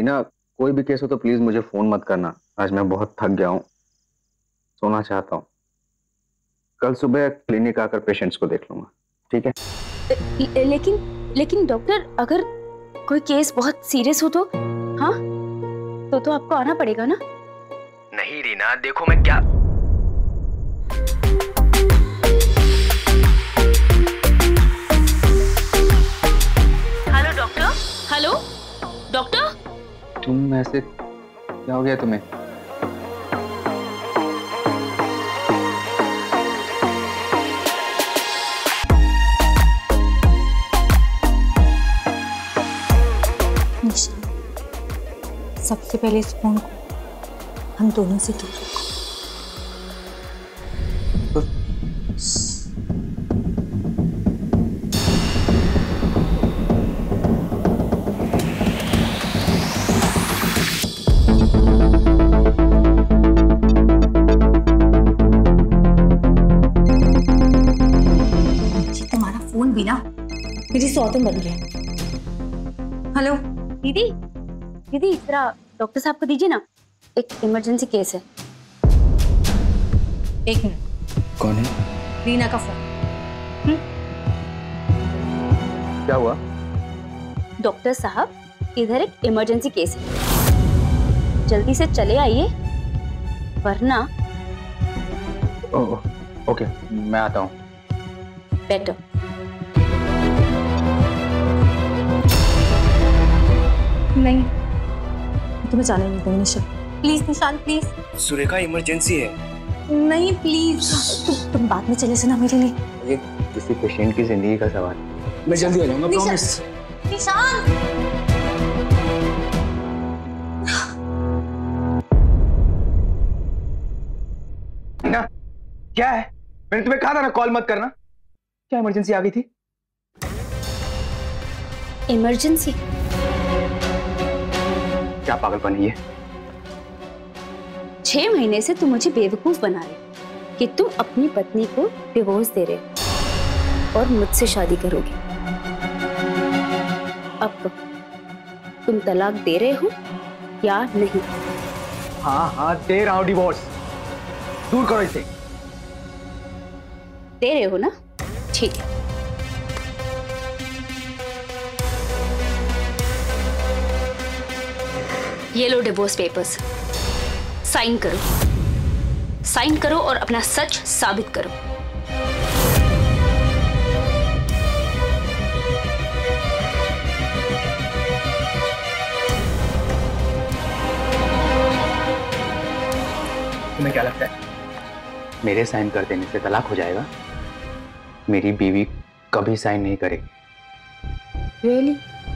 रीना, कोई भी केस हो तो प्लीज मुझे फोन मत करना। आज मैं बहुत थक गया हूँ, सोना चाहता हूँ। कल सुबह क्लिनिक आकर पेशेंट्स को देख लूंगा, ठीक है? लेकिन डॉक्टर, अगर कोई केस बहुत सीरियस हो तो? हाँ, तो आपको आना पड़ेगा ना। नहीं रीना, देखो मैं क्या। Hello doctor. Hello doctor. तुम ऐसे, क्या हो गया तुम्हें? सबसे पहले इस फोन को हम दोनों से दूर रखो। तुम्हारा फोन भी ना मेरी सौतन बन गया। हेलो दीदी, जरा डॉक्टर साहब को दीजिए ना, एक इमरजेंसी केस है। एक मिनट। कौन है? रीना का फोन। क्या हुआ? डॉक्टर साहब, इधर एक इमरजेंसी केस है, जल्दी से चले आइए वरना। ओके, मैं आता हूँ। बेटर। नहीं, तुम्हें जाने नहीं दूंगी Nisha. Please Nishan, please. Surekha, emergency है। नहीं प्लीज, तुम बाद में चले जाना मेरे लिए। ये किसी पेशेंट की जिंदगी का सवाल। मैं जल्दी आ जाऊंगा, प्रॉमिस। निशान। ना, क्या है? मैंने तुम्हें कहा था ना कॉल मत करना। क्या इमरजेंसी आ गई थी? इमरजेंसी? क्या पागलपन है ये? 6 महीने से तुम मुझे बेवकूफ बना रहे कि तुम अपनी पत्नी को डिवोर्स दे रहे हो और मुझसे शादी करोगे। अब तुम तलाक दे रहे हो या नहीं? हाँ, दे रहा हूं डिवोर्स। दूर करो इसे। दे रहे हो ना? ठीक है। ये लो डिवोर्स पेपर्स, साइन करो और अपना सच साबित करो। तुम्हें क्या लगता है मेरे साइन कर देने से तलाक हो जाएगा? मेरी बीवी कभी साइन नहीं करेगी। रियली?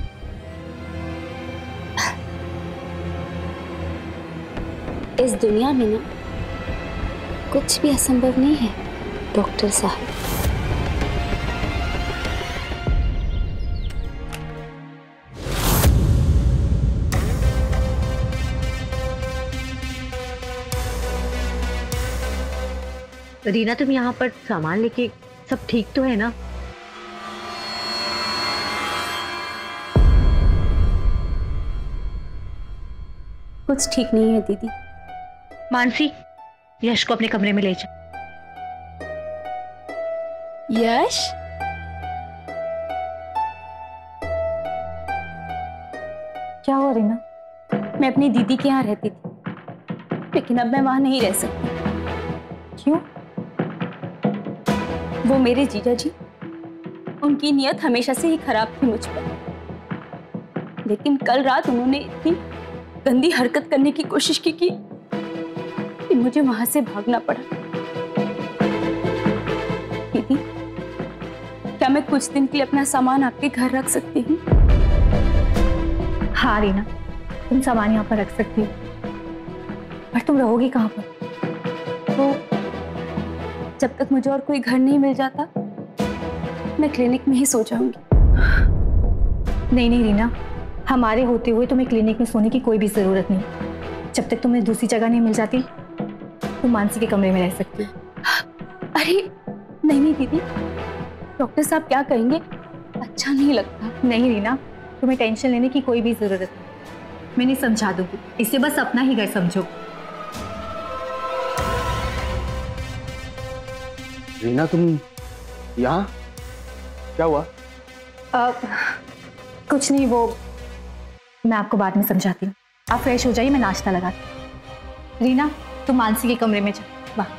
इस दुनिया में ना कुछ भी असंभव नहीं है डॉक्टर साहब। रीना, तुम यहाँ पर सामान लेके, सब ठीक तो है ना? कुछ ठीक नहीं है दीदी। मानसी, यश को अपने कमरे में ले जा। यश? क्या हुआ रीना? मैं अपनी दीदी के यहाँ रहती थी, लेकिन अब मैं वहां नहीं रह सकती। क्यों? वो मेरे जीजा जी, उनकी नीयत हमेशा से ही खराब थी मुझ पर, लेकिन कल रात उन्होंने इतनी गंदी हरकत करने की कोशिश की कि मुझे वहां से भागना पड़ा। दीदी, क्या मैं कुछ दिन के लिए अपना सामान आपके घर रख सकती हूँ? हाँ रीना, तुम सामान यहाँ पर रख सकती हो, पर तुम रहोगी कहाँ पर? तो जब तक मुझे और कोई घर नहीं मिल जाता, मैं क्लिनिक में ही सो जाऊंगी। नहीं रीना, हमारे होते हुए तुम्हें क्लिनिक में सोने की कोई भी जरूरत नहीं। जब तक तुम्हें दूसरी जगह नहीं मिल जाती, तुम मानसी के कमरे में रह सकती हो। अरे नहीं दीदी, डॉक्टर साहब क्या कहेंगे, अच्छा नहीं लगता। नहीं रीना, तुम्हें टेंशन लेने की कोई भी जरूरत नहीं। मैं नहीं समझा दूंगी, इसे बस अपना ही घर समझो। रीना तुम यहाँ क्या हुआ? कुछ नहीं, वो मैं आपको बाद में समझाती हूँ। आप फ्रेश हो जाइए, मैं नाश्ता लगाती हूँ। रीना तुम मानसी के कमरे में जा। वाह,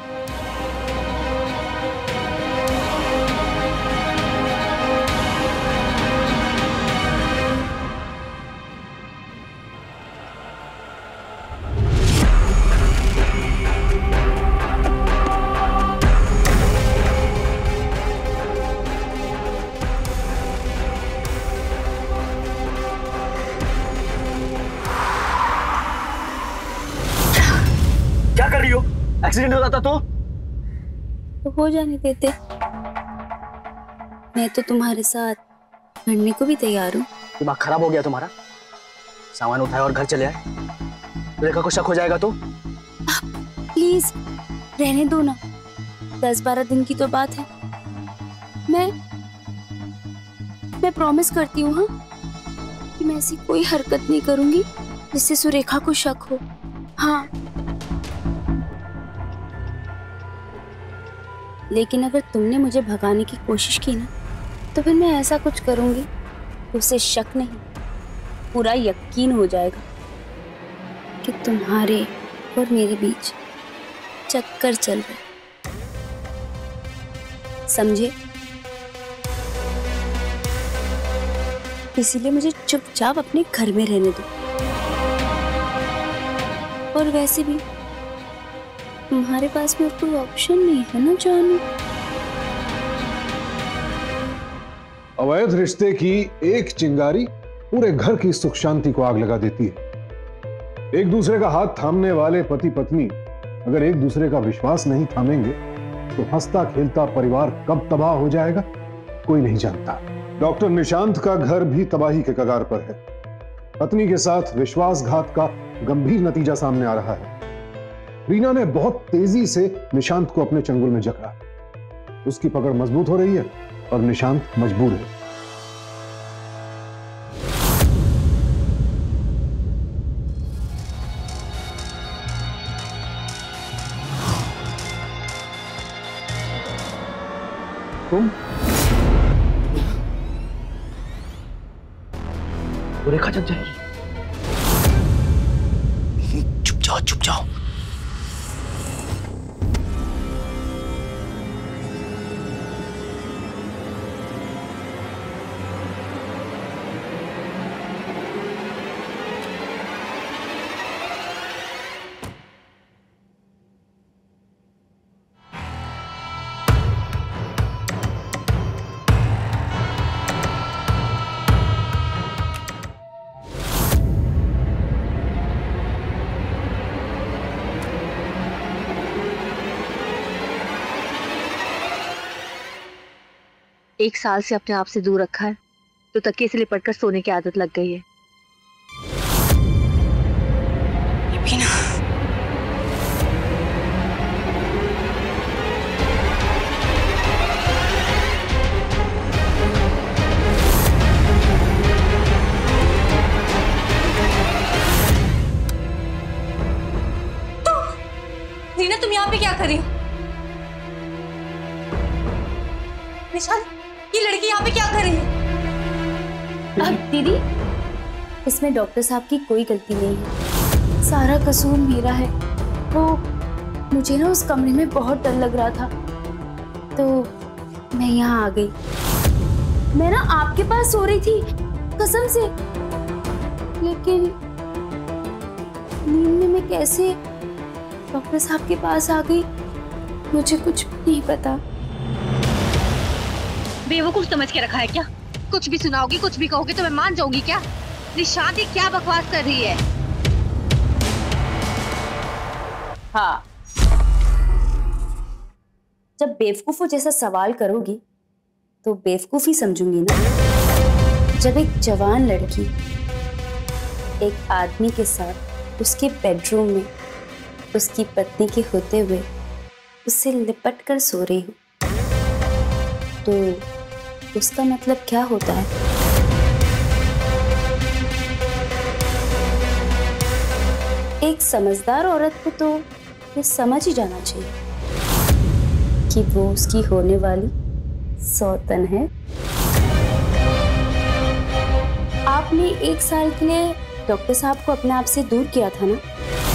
क्या कर रही हो? एक्सीडेंट हो जाता तो हो जाने देते, मैं तो तुम्हारे साथ लड़ने को भी तैयार हूँ। दिमाग खराब हो गया तुम्हारा? सामान उठाए और घर चले आए। रेखा को शक हो जाएगा तो? प्लीज रहने दो ना, 10-12 दिन की तो बात है। मैं प्रॉमिस करती हूँ हाँ कि मैं ऐसी कोई हरकत नहीं करूंगी जिससे सुरेखा को शक हो। हाँ, लेकिन अगर तुमने मुझे भगाने की कोशिश की ना, तो फिर मैं ऐसा कुछ करूंगी तो उसे शक नहीं, पूरा यकीन हो जाएगा कि तुम्हारे और मेरे बीच चक्कर चल रहा है। समझे? इसीलिए मुझे चुपचाप अपने घर में रहने दो। और वैसे भी तुम्हारे पास में कोई ऑप्शन नहीं है ना जानू। अवैध रिश्ते की एक चिंगारी पूरे घर की सुख शांति को आग लगा देती है। एक दूसरे का हाथ थामने वाले पति पत्नी अगर एक दूसरे का विश्वास नहीं थामेंगे तो हंसता खेलता परिवार कब तबाह हो जाएगा कोई नहीं जानता। डॉक्टर निशांत का घर भी तबाही के कगार पर है। पत्नी के साथ विश्वासघात का गंभीर नतीजा सामने आ रहा है। रीना ने बहुत तेजी से निशांत को अपने चंगुल में जकड़ा। उसकी पकड़ मजबूत हो रही है और निशांत मजबूर है। तुम वो रेखा जग जाएगी। चुप जाओ चुप जाओ। एक साल से अपने आप से दूर रखा है तो तकिए से लिपटकर सोने की आदत लग गई है। रीना तुम यहाँ पे क्या कर रही हो? निशांत, ये लड़की यहाँ पे क्या कर रही है? दीदी, इसमें डॉक्टर साहब की कोई गलती नहीं है, सारा कसूर मेरा है। वो मुझे ना उस कमरे में बहुत डर लग रहा था तो मैं यहाँ आ गई। मैं ना आपके पास सो रही थी कसम से, लेकिन नींद में मैं कैसे डॉक्टर साहब के पास आ गई मुझे कुछ नहीं पता। बेवकूफ समझ के रखा है क्या? कुछ भी सुनाओगी, कुछ भी कहोगे तो मैं मान जाऊंगी क्या? निशांत क्या बकवास कर रही है? हाँ, जब बेवकूफों जैसा सवाल करोगी तो बेवकूफी समझूंगी ना। जब एक जवान लड़की एक आदमी के साथ उसके बेडरूम में उसकी पत्नी के होते हुए उससे लिपट कर सो रही हूँ तो उसका मतलब क्या होता है? एक समझदार औरत को तो ये समझ ही जाना चाहिए कि वो उसकी होने वाली सौतन है। आपने 1 साल के लिए डॉक्टर साहब को अपने आप से दूर किया था ना,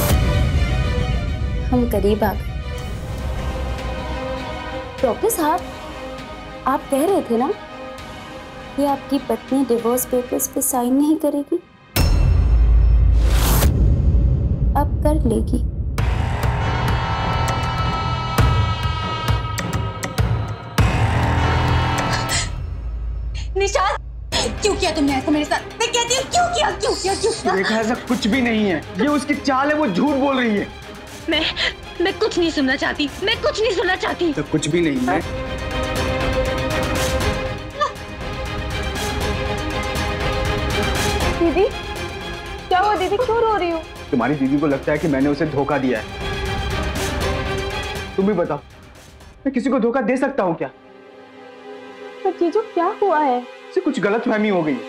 हम करीब आ गए। डॉक्टर साहब, आप कह रहे थे ना कि आपकी पत्नी डिवोर्स पेपर्स पे साइन नहीं करेगी, अब कर लेगी। निशांत, क्यों किया तुमने ऐसा मेरे साथ? मैं कहती हूँ क्यों किया, क्यों किया, क्यों किया? देखा, ऐसा कुछ भी नहीं है, ये उसकी चाल है, वो झूठ बोल रही है। मैं कुछ नहीं सुनना चाहती, मैं कुछ नहीं सुनना चाहती। तो कुछ भी नहीं है। दीदी, क्या हुआ दीदी, क्यों रो रही हो? तुम्हारी दीदी को लगता है कि मैंने उसे धोखा दिया है। तुम भी बताओ, मैं किसी को धोखा दे सकता हूँ क्या? पर जीजू, क्या हुआ है? उसे कुछ गलतफहमी हो गई है।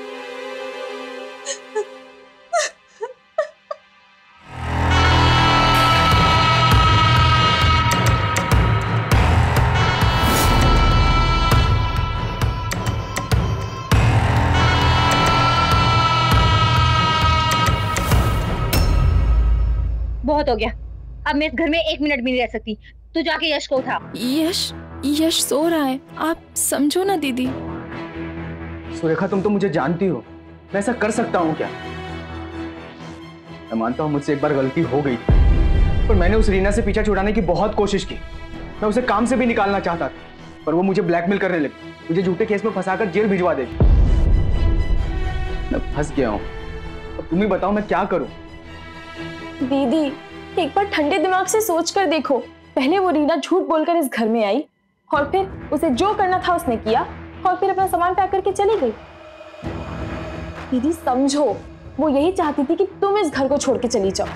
बहुत हो गया, अब मैं इस घर में 1 मिनट भी नहीं रह सकती। तू जाके यश को उठा। यश सो रहा है, आप समझो ना दीदी। सुरेखा, तुम तो मुझे जानती हो, मैं ऐसा कर सकता हूँ क्या? मैं मानता हूँ मुझसे एक बार गलती हो गई, पर मैंने उस रीना से पीछा छुड़ाने की बहुत कोशिश की। मैं उसे काम से भी निकालना चाहता था, पर वो मुझे ब्लैकमेल करने लगी, मुझे झूठे केस में फंसाकर जेल भिजवा देगी। मैं फंस गया हूँ, अब तुम ही बताओ मैं क्या करूँ? दीदी, एक बार ठंडे दिमाग से सोच कर देखो। पहले वो रीना झूठ बोलकर इस घर में आई और फिर उसे जो करना था उसने किया और फिर अपना सामान पैक करके चली गई। दीदी समझो, वो यही चाहती थी कि तुम इस घर को छोड़ के चली जाओ।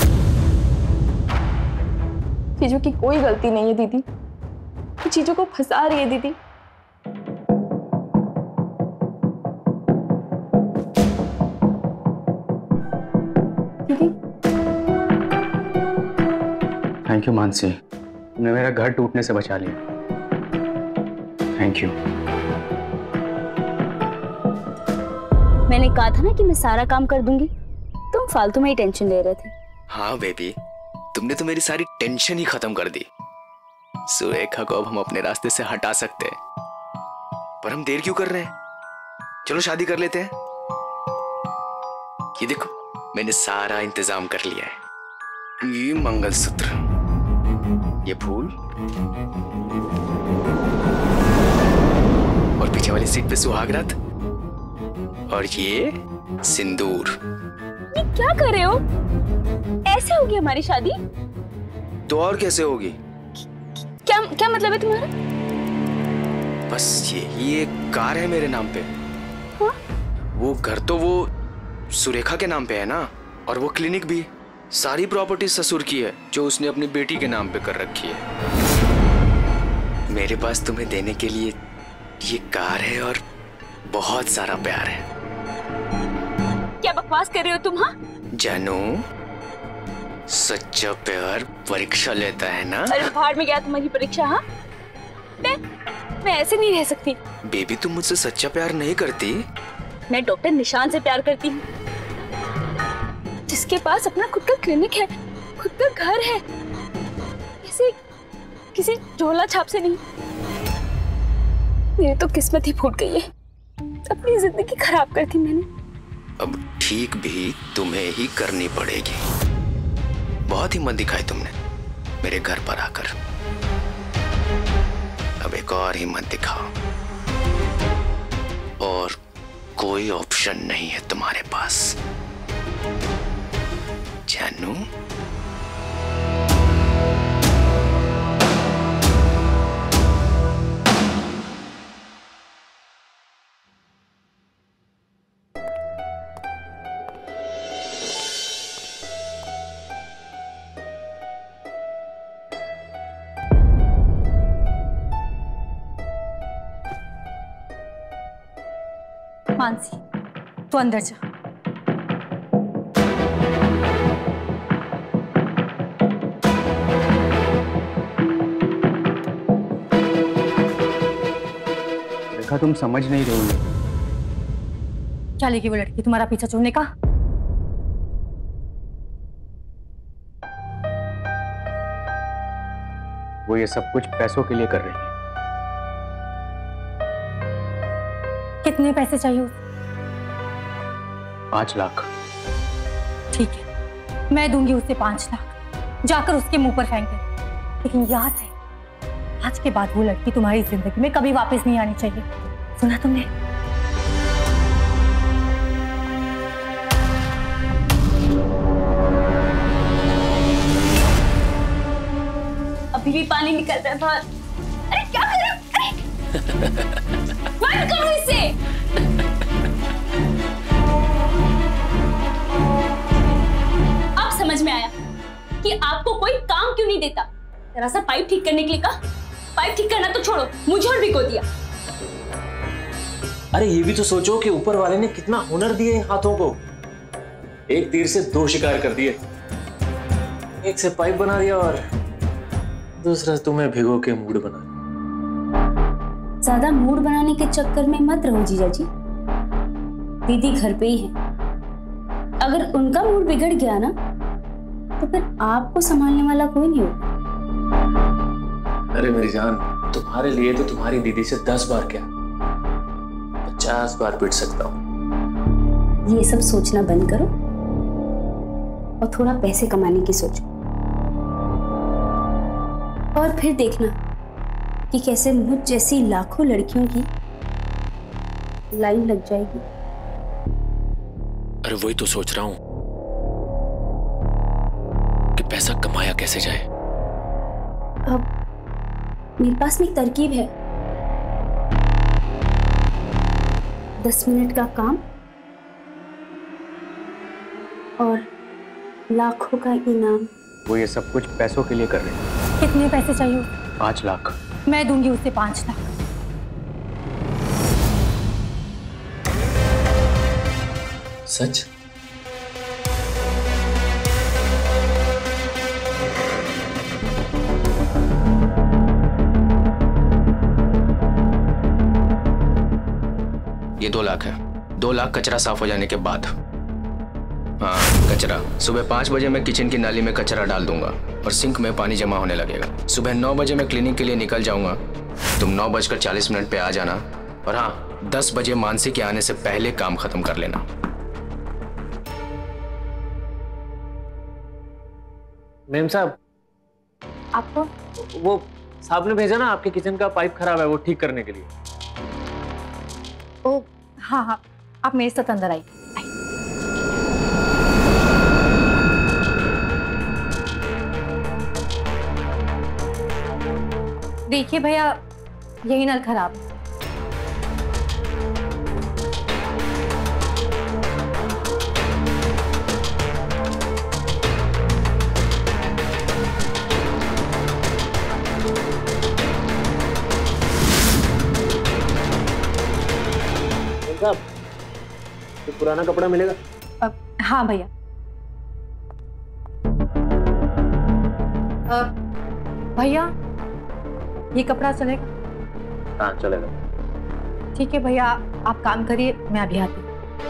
चीजों की कोई गलती नहीं है दीदी, चीजों को फंसा रही है दीदी। थैंक यू मानसी, तुमने मेरा घर टूटने से बचा लिया। Thank you. मैंने कहा था ना कि मैं सारा काम कर दूंगी, तुम फालतू में ही टेंशन ले रहे थे। हाँ बेबी, तुमने तो मेरी सारी टेंशन ही खत्म कर दी। सुरेखा को अब हम अपने रास्ते से हटा सकते हैं, पर हम देर क्यों कर रहे हैं? चलो शादी कर लेते हैं। ये देखो, मैंने सारा इंतजाम कर लिया है। ये मंगलसूत्र, ये फूल, और पीछे वाली सीट पे सुहागरात, और ये सिंदूर। ये क्या कर रहे हो? ऐसे होगी हमारी शादी? तो और कैसे होगी? क्या मतलब है तुम्हारा? बस यही एक कार है मेरे नाम पे। हाँ? वो घर तो वो सुरेखा के नाम पे है ना, और वो क्लिनिक भी। सारी प्रॉपर्टी ससुर की है जो उसने अपनी बेटी के नाम पे कर रखी है। मेरे पास तुम्हें देने के लिए ये कार है और बहुत सारा प्यार है। क्या बकवास कर रहे हो तुम? हाँ जानू, सच्चा प्यार परीक्षा लेता है ना। अरे बाहर में गया तुम्हारी परीक्षा। हाँ, मैं ऐसे नहीं रह सकती। बेबी, तुम मुझसे सच्चा प्यार नहीं करती? मैं डॉक्टर निशान से प्यार करती हूँ, जिसके पास अपना खुद का क्लिनिक है, खुद का घर है, किसी झोला छाप से नहीं। मेरी तो किस्मत ही फूट गई है, अपनी जिंदगी खराब कर दी मैंने। अब ठीक भी तुम्हें ही करनी पड़ेगी। बहुत हिम्मत दिखाई तुमने मेरे घर पर आकर, अब एक और हिम्मत दिखाओ। और कोई ऑप्शन नहीं है तुम्हारे पास, जानू। मानसी, तू अंदर जा। सुरेखा, तुम समझ नहीं रही हो। क्या लेगी वो लड़की तुम्हारा पीछा छोड़ने का? वो ये सब कुछ पैसों के लिए कर रही है। कितने पैसे चाहिए? 5 लाख। ठीक है, मैं दूंगी उसे 5 लाख, जाकर उसके मुंह पर फेंक दे। लेकिन याद है, आज के बाद वो लड़की तुम्हारी जिंदगी में कभी वापस नहीं आनी चाहिए। सुना तुमने? अभी भी पानी निकल रहा है बाहर। अरे क्या कर रहे हो? बंद करो इसे। अब समझ में आया कि आपको कोई काम क्यों नहीं देता। जरा सा पाइप ठीक करने के लिए कहा, पाइप ठीक करना तो छोड़ो, मुझे और भिगो दिया। अरे ये भी तो सोचो कि ऊपर वाले ने कितना हुनर दिए इन हाथों को। एक तीर से 2 शिकार कर दिए। एक से पाइप बना दिया और दूसरा तुम्हें भिगो के मूड बना दिया। ज्यादा मूड बनाने के चक्कर में मत रहो जीजा जी। दीदी घर पे ही है। अगर उनका मूड बिगड़ गया ना, तो फिर आपको संभालने वाला कोई नहीं होगा। अरे मेरी जान, तुम्हारे लिए तो तुम्हारी दीदी से 10 बार क्या 50 बार पिट सकता हूँ। ये सब सोचना बंद करो और थोड़ा पैसे कमाने की सोचो। और फिर देखना कि कैसे मुझ जैसी लाखों लड़कियों की लाइन लग जाएगी। अरे वही तो सोच रहा हूं कि पैसा कमाया कैसे जाए। अब मेरे पास में एक तरकीब है। 10 मिनट का काम और लाखों का इनाम। वो ये सब कुछ पैसों के लिए कर रही है। कितने पैसे चाहिए? 5 लाख। मैं दूंगी उसे 5 लाख। सच? ये 2 लाख है। 2 लाख कचरा साफ हो जाने के बाद। हाँ, कचरा। सुबह 5 बजे मैं किचन की नाली में कचरा डाल दूंगा और सिंक में पानी जमा होने लगेगा। सुबह 9 बजे मैं क्लीनिंग के लिए निकल जाऊंगा। तुम 9:40 पे आ जाना। और हाँ, 10 बजे मानसी के आने से पहले काम खत्म कर लेना। मेम साहब, आपको वो साहब ने भेजा ना, आपके किचन का पाइप खराब है, वो ठीक करने के लिए। ओ हाँ हाँ, आप मेरे साथ अंदर आइए। देखिए भैया, यही नल खराब है। साहब, तो पुराना कपड़ा मिलेगा? हाँ भैया। भैया, ये कपड़ा चलेगा? हाँ चलेगा। ठीक है भैया, आप काम करिए, मैं अभी आती हूँ।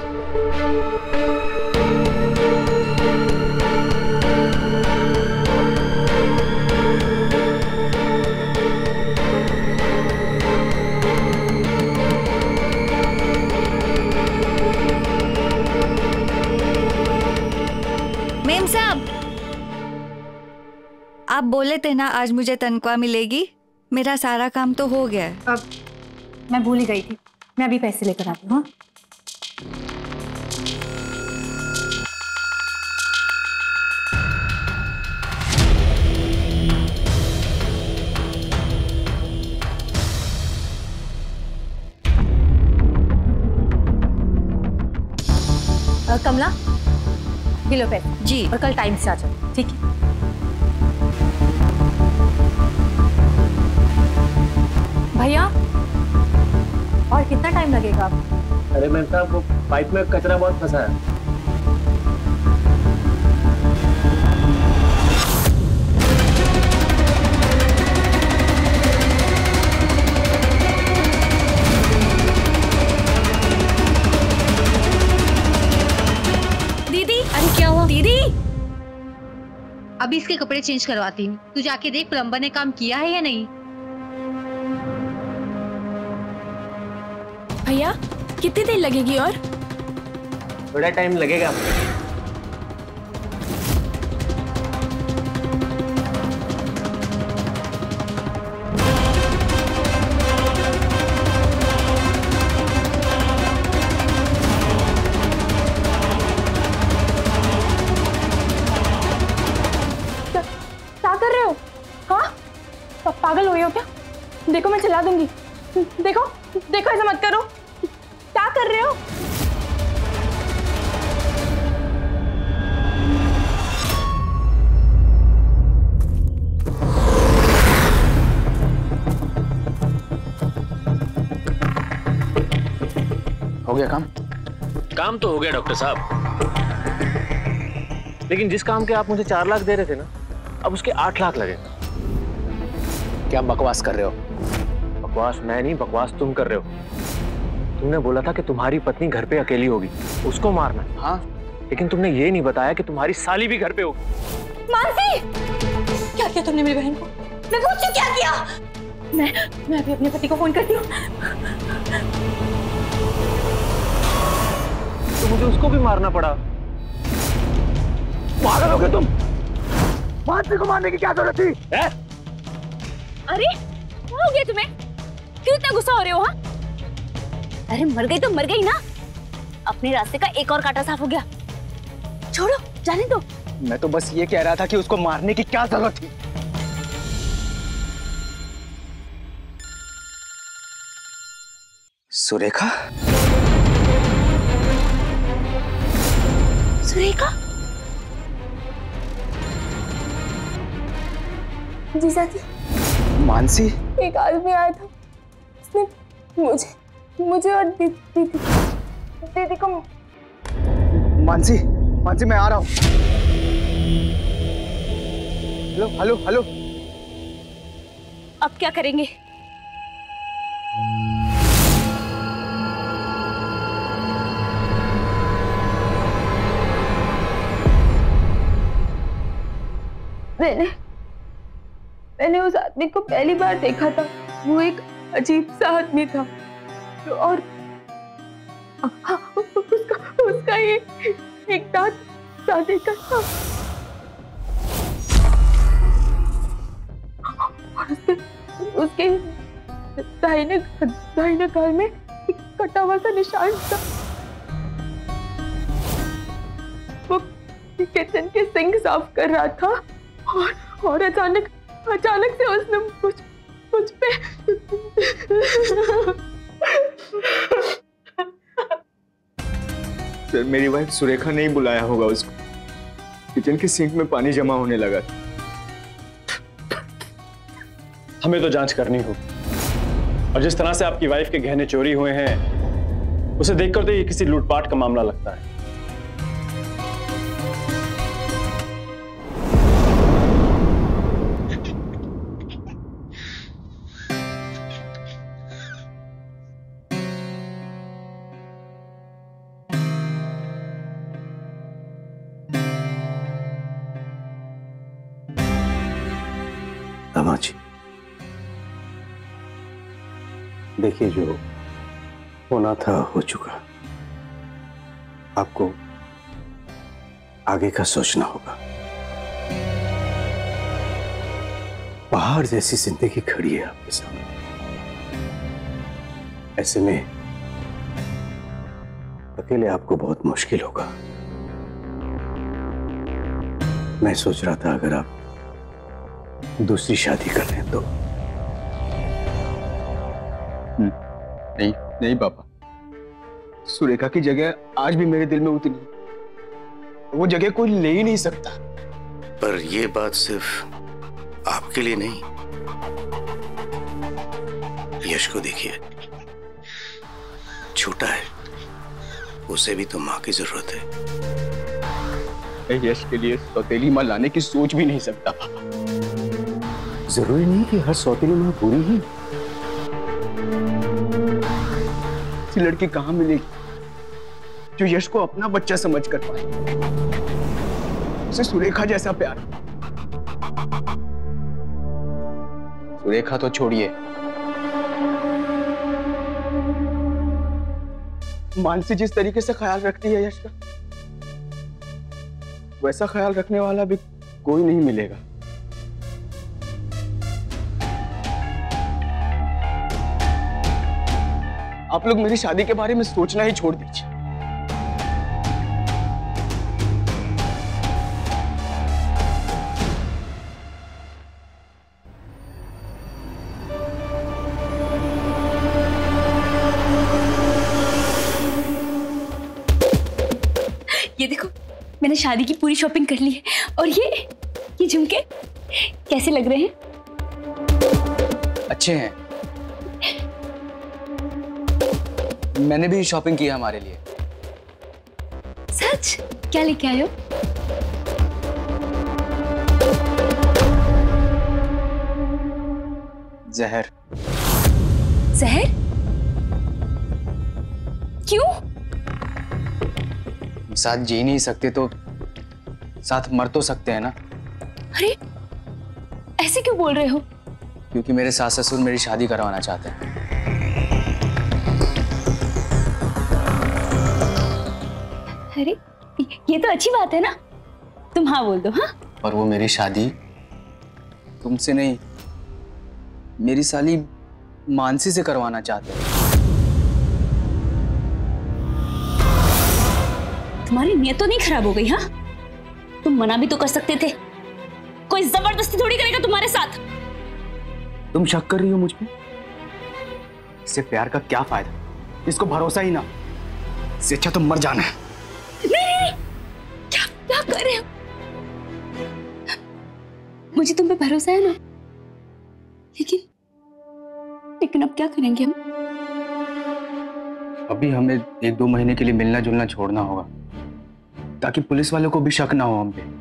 मेम साहब, आप बोले थे ना आज मुझे तनख्वाह मिलेगी। मेरा सारा काम तो हो गया है। अब मैं भूल ही गई थी, मैं अभी पैसे लेकर आती हूँ। कमला, ये लो पैसे जी। और कल टाइम से आ जाओ, ठीक है? भैया, और कितना टाइम लगेगा आपको? अरे मैम साहब, वो पाइप में कचरा बहुत फंसा है। अभी इसके कपड़े चेंज करवाती हूँ। तू जाके देख प्लम्बर ने काम किया है या नहीं। भैया कितनी देर लगेगी और? थोड़ा टाइम लगेगा। क्या कर रहे हो? हाँ पागल हो गए हो क्या? देखो मैं चला दूंगी। देखो देखो ऐसा मत करो। क्या कर रहे हो? हो गया काम? काम तो हो गया डॉक्टर साहब, लेकिन जिस काम के आप मुझे 4 लाख दे रहे थे ना, अब उसके 8 लाख लगेगा। क्या बकवास कर रहे हो? बकवास मैं नहीं, बकवास तुम कर रहे हो। तुमने बोला था कि तुम्हारी पत्नी घर पे अकेली होगी, उसको मारना। हाँ, लेकिन तुमने ये नहीं बताया कि तुम्हारी साली भी घर पे होगी। मानसी, क्या किया तुमने मेरी बहन को? मैं पूछती हूँ क्या किया? मैं अभी अपने पति को फोन करती हूँ। तो मुझे उसको भी मारना पड़ा। पागल हो गए तुम? मानसी को मारने की क्या जरूरत थी? अरे क्या हो गया तुम्हें? क्यों इतना गुस्सा हो रहे हो? हाँ, अरे मर गई तो मर गई ना। अपने रास्ते का एक और कांटा साफ हो गया। छोड़ो, जाने दो। मैं तो बस ये कह रहा था कि उसको मारने की क्या जरूरत थी। सुरेखा? सुरेखा? जीजा जी, मानसी? एक आदमी आया था, उसने मुझे और दीदी को। मानसी, मानसी मैं आ रहा हूँ। Hello hello hello. अब क्या करेंगे? मैंने उस आदमी को पहली बार देखा था। वो एक अजीब सा आदमी था और उसका एक दांत सादे का था और उसके दाहिने गाल में एक कटा हुआ सा निशान था। वो किचन के सिंक साफ कर रहा था और अचानक से उसने मुझ पे सर, मेरी वाइफ सुरेखा ने ही बुलाया होगा उसको। किचन के सिंक में पानी जमा होने लगा। हमें तो जांच करनी होगी, और जिस तरह से आपकी वाइफ के गहने चोरी हुए हैं, उसे देखकर तो ये किसी लूटपाट का मामला लगता है। जी देखिए, जो होना था हो चुका। आपको आगे का सोचना होगा। पहाड़ जैसी जिंदगी खड़ी है आपके सामने। ऐसे में अकेले आपको बहुत मुश्किल होगा। मैं सोच रहा था अगर आप दूसरी शादी कर लें तो। नहीं पापा, सुरेखा की जगह आज भी मेरे दिल में उतनी, वो जगह कोई ले ही नहीं सकता। पर ये बात सिर्फ आपके लिए नहीं, यश को देखिए, छोटा है, उसे भी तो माँ की जरूरत है। यश के लिए सौतेली माँ लाने की सोच भी नहीं सकता पापा। जरूरी नहीं कि हर सौतेली माँ बुरी ही। ऐसी लड़की कहां मिलेगी जो यश को अपना बच्चा समझ कर पाए, उसे सुरेखा जैसा प्यार, सुरेखा तो छोड़िए, मानसी जिस तरीके से ख्याल रखती है यश का, वैसा ख्याल रखने वाला भी कोई नहीं मिलेगा। आप लोग मेरी शादी के बारे में सोचना ही छोड़ दीजिए। ये देखो, मैंने शादी की पूरी शॉपिंग कर ली है। और ये झुमके कैसे लग रहे हैं? अच्छे हैं। मैंने भी शॉपिंग की है हमारे लिए। सच? क्या लेके आए हो? जहर। जहर? क्यों? साथ जी नहीं सकते तो साथ मर तो सकते हैं ना। अरे ऐसे क्यों बोल रहे हो? क्योंकि मेरे सास ससुर मेरी शादी करवाना चाहते हैं। अरे ये तो अच्छी बात है ना, तुम हाँ बोल दो। हाँ, और वो मेरी शादी तुमसे नहीं, मेरी साली मानसी से करवाना चाहते हैं। तुम्हारी नीयत तो नहीं खराब हो गई? हाँ, तुम मना भी तो कर सकते थे। कोई जबरदस्ती थोड़ी करेगा तुम्हारे साथ। तुम शक कर रही हो मुझ पे? इससे प्यार का क्या फायदा? इसको भरोसा ही ना, इससे अच्छा तो मर जाना है। नहीं, क्या कर रहे हो? मुझे तुम पे भरोसा है ना, लेकिन अब क्या करेंगे हम? अभी हमें 1-2 महीने के लिए मिलना जुलना छोड़ना होगा, ताकि पुलिस वालों को भी शक ना हो हम पे।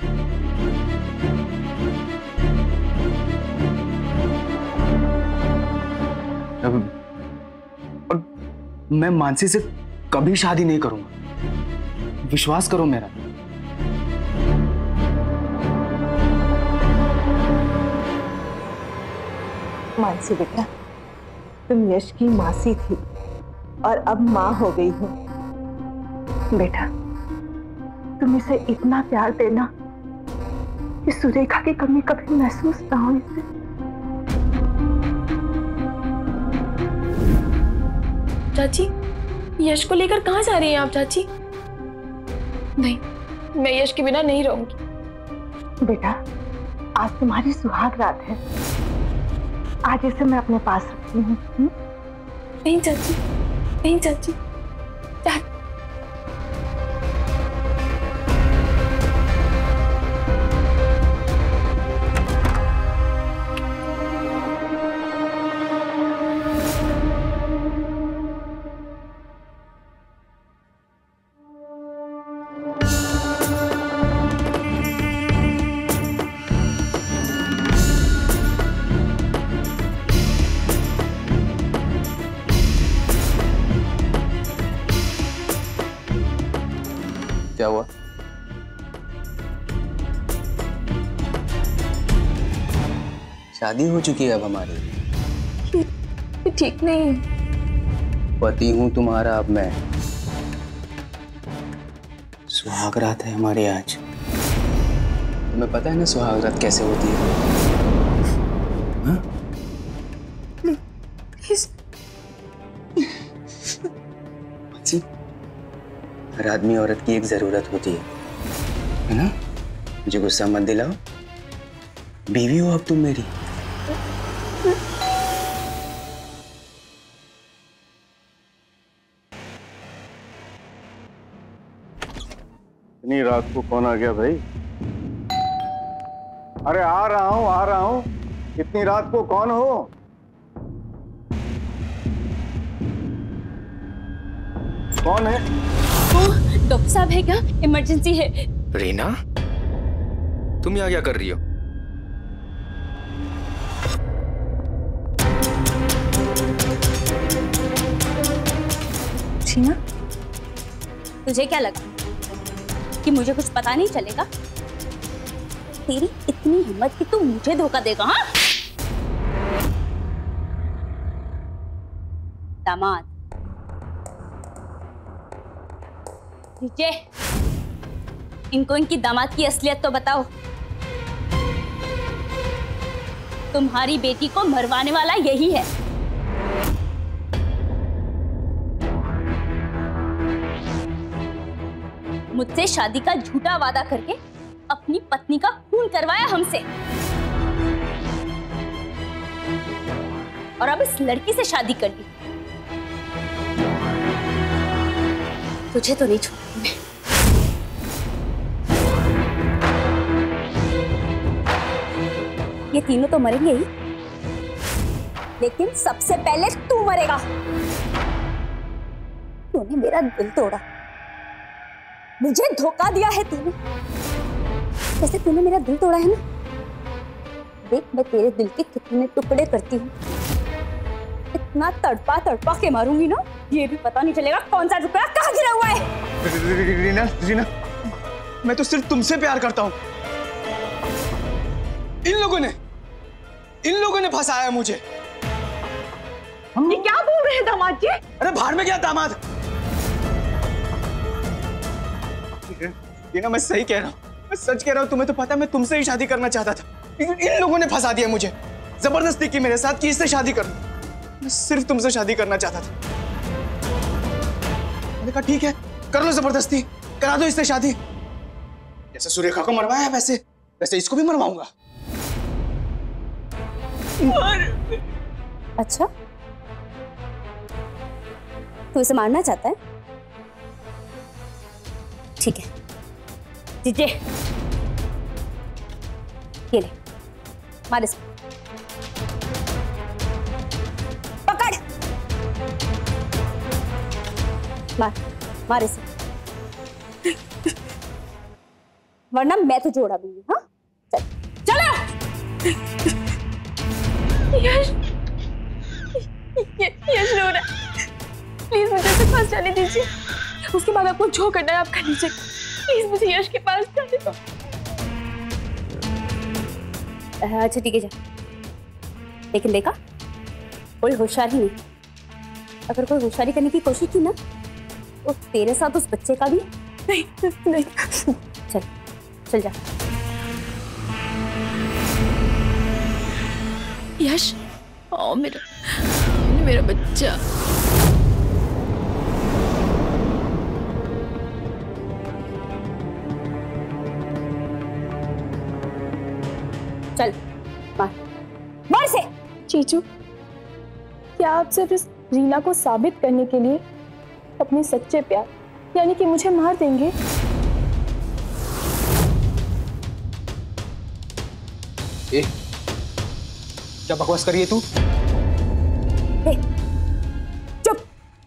और मैं मानसी से कभी शादी नहीं करूंगा, विश्वास करो मेरा। मानसी बेटा, तुम यश की मासी थी और अब माँ हो गई हो। बेटा, तुम इसे इतना प्यार देना कि सुरेखा की कमी कभी महसूस ना हो इसे। चाची, यश को लेकर कहाँ जा रही हैं आप चाची? नहीं, मैं यश के बिना नहीं रहूंगी। बेटा, आज तुम्हारी सुहाग रात है, आज इसे मैं अपने पास रखती हूँ। नहीं चाची, नहीं चाची, क्या हुआ? शादी हो चुकी है अब हमारी। ठीक नहीं है। पति हूं तुम्हारा अब मैं। सुहाग रात है हमारी आज। तुम्हें पता है ना सुहाग रात कैसे होती है? हाँ? हर आदमी औरत की एक जरूरत होती है ना? मुझे गुस्सा मत दिलाओ, बीवी हो अब तुम मेरी। इतनी रात को कौन आ गया भाई? अरे आ रहा हूं। इतनी रात को कौन हो? कौन है? डॉक्टर साहब है क्या? इमरजेंसी है। रीना, तुम यहाँ क्या कर रही हो? रीना, तुझे क्या लगा कि मुझे कुछ पता नहीं चलेगा? तेरी इतनी हिम्मत कि तू मुझे धोखा देगा? हाँ, दामाद। विजय, इनको इनकी दामाद की असलियत तो बताओ। तुम्हारी बेटी को मरवाने वाला यही है। मुझसे शादी का झूठा वादा करके अपनी पत्नी का खून करवाया हमसे, और अब इस लड़की से शादी कर ली। तुझे तो नहीं छोड़ूंगी मैं। ये तीनों तो मरेंगे ही, लेकिन सबसे पहले तू मरेगा। तूने मेरा दिल तोड़ा, मुझे धोखा दिया है तूने। जैसे तूने मेरा दिल तोड़ा है ना, देख मैं तेरे दिल के कितने टुकड़े करती हूँ। इतना तड़पा तड़पा के मारूंगी ना, ये भी पता नहीं चलेगा कौन सा टुकड़ा कहाँ गिरा हुआ है। रीना, रीना, मैं तो सिर्फ तुमसे प्यार करता हूँ। इन लोगों ने फंसाया मुझे। ये क्या बोल रहे हैं दामाद जी? अरे बाहर में क्या दामाद? रीना, मैं सही कह रहा हूँ, मैं सच कह रहा हूँ। तुम्हें तो पता, मैं तुमसे ही शादी करना चाहता था। इन लोगों ने फंसा दिया मुझे, जबरदस्ती की मेरे साथ कि इससे शादी कर लूं। मैं सिर्फ तुमसे शादी करना चाहता था। मैंने कहा ठीक है, कर लो जबरदस्ती, करा दो इससे शादी। जैसे सुरेखा को मरवाया वैसे इसको भी मरवाऊंगा। अच्छा, तू इसे मारना चाहता है? ठीक है जीजे, ये ले, मार इसको। पकड़, मार इसे, वरना मैं तुझे उड़ा दूंगी। हाँ चल, चलो। यश रो रहा है, प्लीज मुझे उसे पास जाने दीजिए। उसके बाद आपको जो करना है आप कर लीजिए। प्लीज मुझे यश के पास जाने दो। अच्छा ठीक है जा, लेकिन देखा, कोई होशियारी नहीं। अगर कोई होशियारी करने की कोशिश की ना, तो तेरे साथ उस बच्चे का भी नहीं। चल जा। यश, ओ मेरा बच्चा। चल मार से। चीचू, क्या आप सिर्फ इस रीना को साबित करने के लिए अपने सच्चे प्यार यानी कि मुझे मार देंगे? क्या बकवास कर रही है तू? चुप,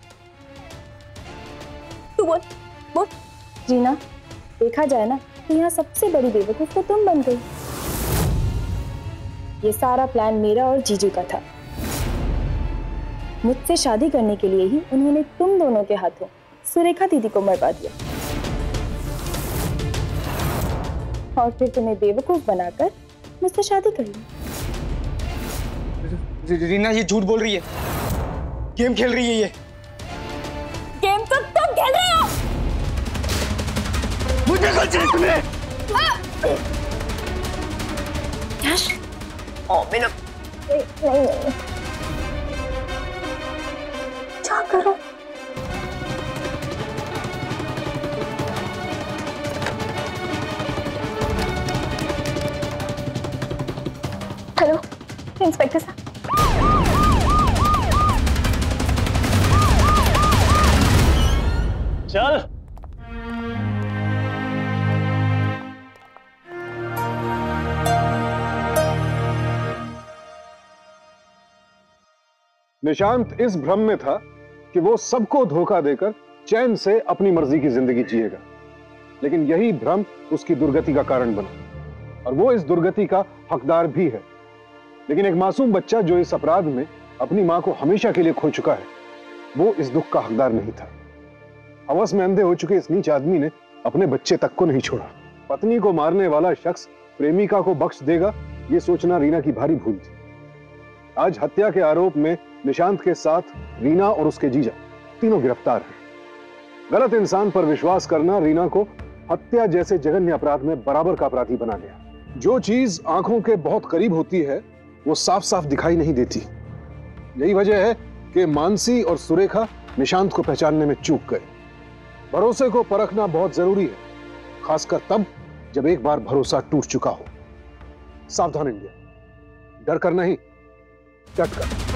तू बोल। रीना, देखा जाए ना तो यहाँ सबसे बड़ी बेवकूफ तो तुम बन गई। ये सारा प्लान मेरा और जीजू का था। मुझसे शादी करने के लिए ही उन्होंने तुम दोनों के हाथों सुरेखा दीदी को मरवा दिया, और फिर तुम्हें बेवकूफ बनाकर मुझसे शादी कर ली। रीना, ये झूठ बोल रही है, गेम खेल रही है। ये गेम तो तुम खेल रहे हो। मुझे कुछ नहीं सुने। यश, ओ मेरा नहीं। क्या करो? हेलो इंस्पेक्टर साहब। चल, निशांत इस भ्रम में था कि वो सबको धोखा देकर चैन से अपनी मर्जी की जिंदगी जिएगा, लेकिन यही भ्रम उसकी दुर्गति का कारण बना, और वो इस दुर्गति का हकदार भी है। लेकिन एक मासूम बच्चा जो इस अपराध में अपनी मां को हमेशा के लिए खो चुका है, वो इस दुख का हकदार नहीं था। हवस में अंधे हो चुके इस नीच आदमी ने अपने बच्चे तक को नहीं छोड़ा। पत्नी को मारने वाला शख्स प्रेमिका को बख्श देगा, ये सोचना रीना की भारी भूल थी। आज हत्या के आरोप में निशांत के साथ रीना और उसके जीजा तीनों गिरफ्तार हैं। गलत इंसान पर विश्वास करना रीना को हत्या जैसे जघन्य अपराध में बराबर का अपराधी बना गया। जो चीज आंखों के बहुत करीब होती है वो साफ साफ दिखाई नहीं देती। यही वजह है कि मानसी और सुरेखा निशांत को पहचानने में चूक गए। भरोसे को परखना बहुत जरूरी है, खासकर तब जब एक बार भरोसा टूट चुका हो। सावधान इंडिया, डर कर नहीं, डट कर।